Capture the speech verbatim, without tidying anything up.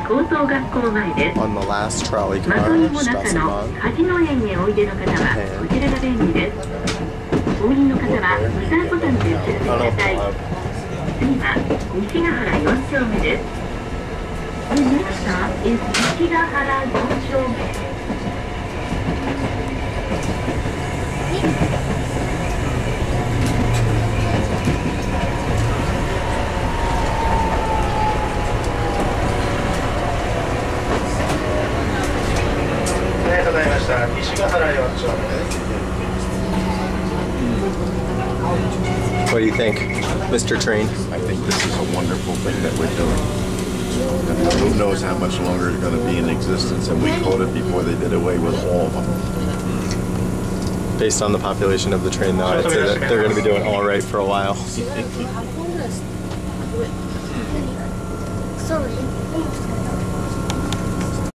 高等学校前です。 On the last trolley ま car, といも中の Strassenbahn. 八戸園へおいでの方はこちらが便利です。お降りの方はブザーボタンでお知らせください。次は西ヶ原よん丁目です。The next stop is 西ヶ原よん丁目。 西ヶ原よん丁目です。 What do you think, Mister Train? I think this is a wonderful thing that we're doing. And who knows how much longer it's going to be in existence, and we caught it before they did away with all of them. Based on the population of the train, though, I'd say that they're going to be doing all right for a while.